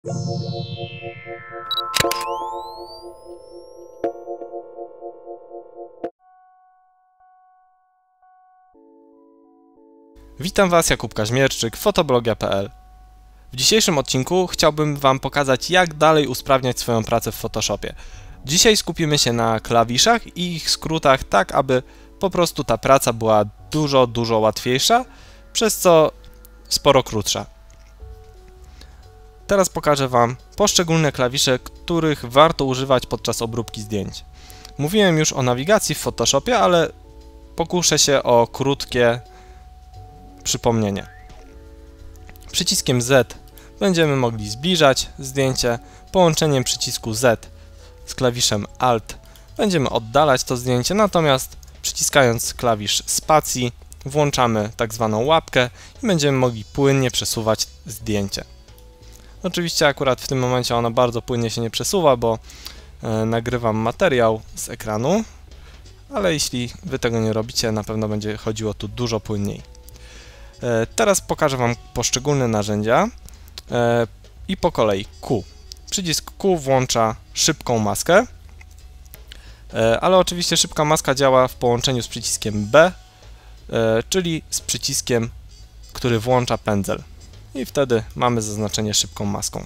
Witam Was, Jakub Kaźmierczyk, fotoblogia.pl. W dzisiejszym odcinku chciałbym Wam pokazać, jak dalej usprawniać swoją pracę w Photoshopie. Dzisiaj skupimy się na klawiszach i ich skrótach, tak aby po prostu ta praca była dużo łatwiejsza, przez co sporo krótsza. Teraz pokażę Wam poszczególne klawisze, których warto używać podczas obróbki zdjęć. Mówiłem już o nawigacji w Photoshopie, ale pokuszę się o krótkie przypomnienie. Przyciskiem Z będziemy mogli zbliżać zdjęcie, połączeniem przycisku Z z klawiszem Alt będziemy oddalać to zdjęcie, natomiast przyciskając klawisz spacji włączamy tak zwaną łapkę i będziemy mogli płynnie przesuwać zdjęcie. Oczywiście akurat w tym momencie ona bardzo płynnie się nie przesuwa, bo nagrywam materiał z ekranu, ale jeśli Wy tego nie robicie, na pewno będzie chodziło tu dużo płynniej. Teraz pokażę Wam poszczególne narzędzia i po kolei Q. Przycisk Q włącza szybką maskę, ale oczywiście szybka maska działa w połączeniu z przyciskiem B, czyli z przyciskiem, który włącza pędzel. I wtedy mamy zaznaczenie szybką maską.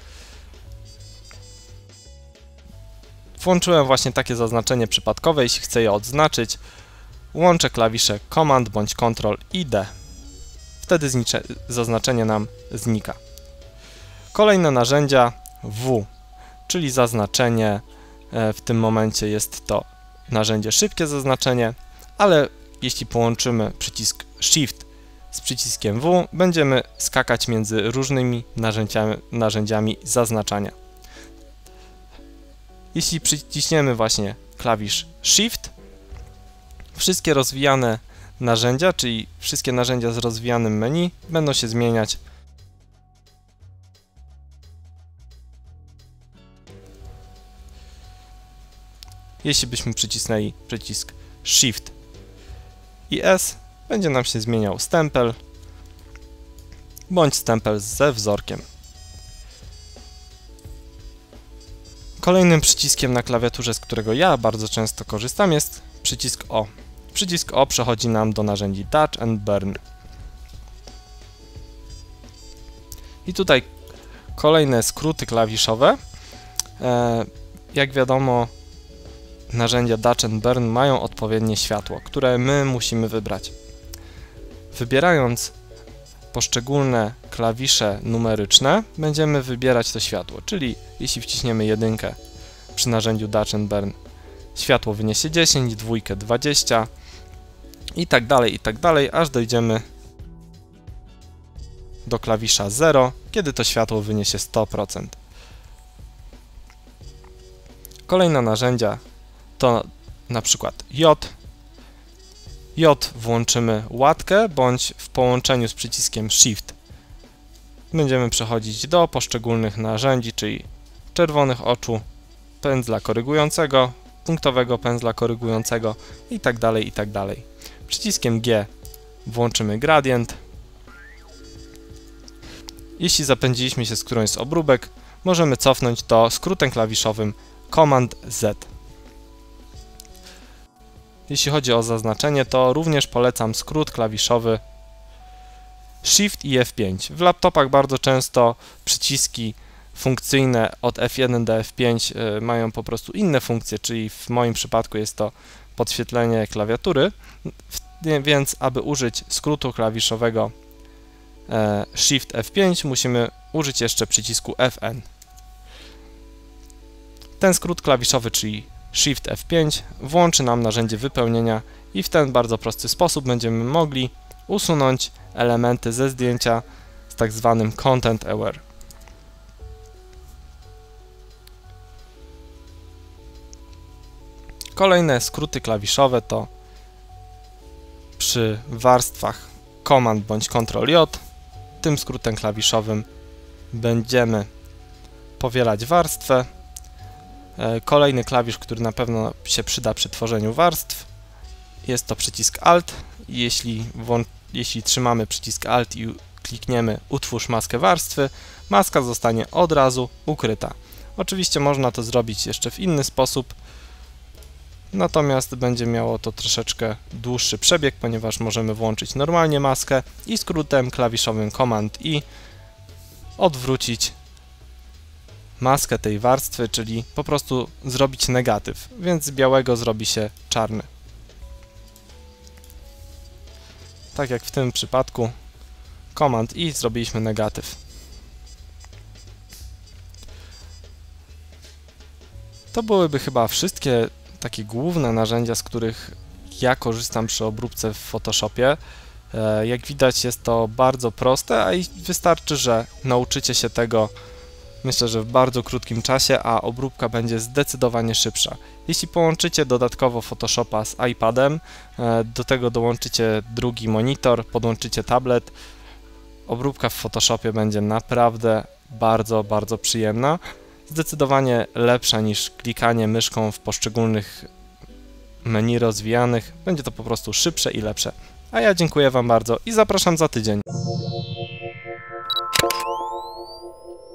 Włączyłem właśnie takie zaznaczenie przypadkowe, jeśli chcę je odznaczyć, łączę klawisze Command bądź Ctrl i D. Wtedy zaznaczenie nam znika. Kolejne narzędzia W, czyli zaznaczenie, w tym momencie jest to narzędzie szybkie zaznaczenie, ale jeśli połączymy przycisk Shift z przyciskiem W, będziemy skakać między różnymi narzędziami zaznaczania. Jeśli przyciśniemy właśnie klawisz Shift, wszystkie rozwijane narzędzia, czyli wszystkie narzędzia z rozwijanym menu będą się zmieniać. Jeśli byśmy przycisnęli przycisk Shift i S, będzie nam się zmieniał stempel bądź stempel ze wzorkiem. Kolejnym przyciskiem na klawiaturze, z którego ja bardzo często korzystam, jest przycisk O. Przycisk O przechodzi nam do narzędzi Touch and Burn. I tutaj kolejne skróty klawiszowe. Jak wiadomo, narzędzia Touch and Burn mają odpowiednie światło, które my musimy wybrać. Wybierając poszczególne klawisze numeryczne, będziemy wybierać to światło, czyli jeśli wciśniemy jedynkę przy narzędziu Touch and Burn, światło wyniesie 10, dwójkę 20 i tak dalej, aż dojdziemy do klawisza 0, kiedy to światło wyniesie 100%. Kolejne narzędzia to na przykład J. J włączymy łatkę, bądź w połączeniu z przyciskiem Shift będziemy przechodzić do poszczególnych narzędzi, czyli czerwonych oczu, pędzla korygującego, punktowego pędzla korygującego i tak dalej. Przyciskiem G włączymy gradient. Jeśli zapędziliśmy się z którąś z obróbek, możemy cofnąć to skrótem klawiszowym Command Z. Jeśli chodzi o zaznaczenie, to również polecam skrót klawiszowy Shift i F5. W laptopach bardzo często przyciski funkcyjne od F1 do F5 mają po prostu inne funkcje, czyli w moim przypadku jest to podświetlenie klawiatury, więc aby użyć skrótu klawiszowego Shift F5 musimy użyć jeszcze przycisku Fn. Ten skrót klawiszowy, czyli Shift F5, włączy nam narzędzie wypełnienia i w ten bardzo prosty sposób będziemy mogli usunąć elementy ze zdjęcia z tak zwanym Content Aware. Kolejne skróty klawiszowe to przy warstwach Command bądź Ctrl J. Tym skrótem klawiszowym będziemy powielać warstwę. Kolejny klawisz, który na pewno się przyda przy tworzeniu warstw, jest to przycisk Alt. Jeśli trzymamy przycisk Alt i klikniemy Utwórz maskę warstwy, maska zostanie od razu ukryta. Oczywiście można to zrobić jeszcze w inny sposób, natomiast będzie miało to troszeczkę dłuższy przebieg, ponieważ możemy włączyć normalnie maskę i skrótem klawiszowym Command I odwrócić maskę tej warstwy, czyli po prostu zrobić negatyw, więc z białego zrobi się czarny. Tak jak w tym przypadku Command I zrobiliśmy negatyw. To byłyby chyba wszystkie takie główne narzędzia, z których ja korzystam przy obróbce w Photoshopie. Jak widać, jest to bardzo proste, a i wystarczy, że nauczycie się tego, myślę, że w bardzo krótkim czasie, a obróbka będzie zdecydowanie szybsza. Jeśli połączycie dodatkowo Photoshopa z iPadem, do tego dołączycie drugi monitor, podłączycie tablet, obróbka w Photoshopie będzie naprawdę bardzo przyjemna. Zdecydowanie lepsza niż klikanie myszką w poszczególnych menu rozwijanych. Będzie to po prostu szybsze i lepsze. A ja dziękuję Wam bardzo i zapraszam za tydzień.